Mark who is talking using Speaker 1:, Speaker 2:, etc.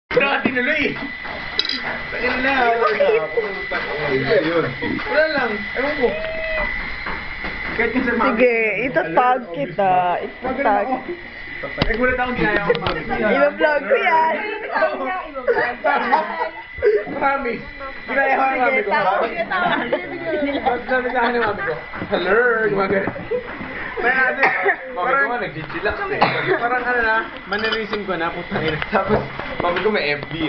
Speaker 1: Wala ka tinuloy. Tagal na. Wala lang. Ewan ko. Kahit kasi
Speaker 2: Sige, itatag kita. Itatag.
Speaker 1: Nagulat akong ginaya ko.
Speaker 2: I-vlog ko yan.
Speaker 1: Marami. Ginaya ko ang mami ko. Sabi sa akin ng mami ko, hello, gumagano. Parang nag-chillax eh. Parang ano na, mannerism ko na, putangin. Tapos, mami ko may FB.